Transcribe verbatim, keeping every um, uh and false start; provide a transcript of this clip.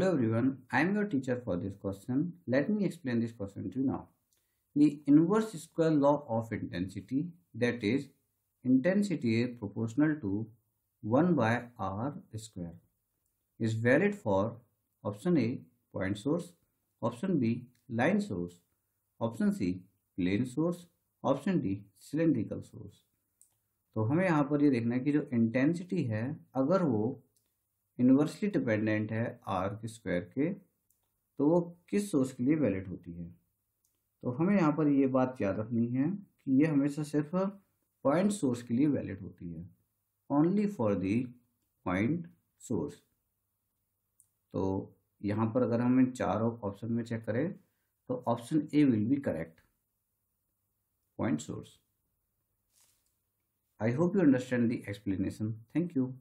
Hello everyone, I am your teacher for this question. Let me explain this question to you now. The inverse square law of intensity, that is, intensity is proportional to one by r square, is valid for option A, point source, option B, line source, option C, plane source, option D cylindrical source. तो हमें यहाँ पर ये देखना है कि जो intensity है अगर वो इन्वर्सली डिपेंडेंट है आर के स्क्वायर के तो वो किस सोर्स के लिए वैलिड होती है। तो हमें यहाँ पर ये बात याद रखनी है कि ये हमेशा सिर्फ पॉइंट सोर्स के लिए वैलिड होती है, only for the point source. तो यहाँ पर अगर हम इन चार ऑप्शन में चेक करें तो option A will be correct, point source. I hope you understand the explanation. Thank you.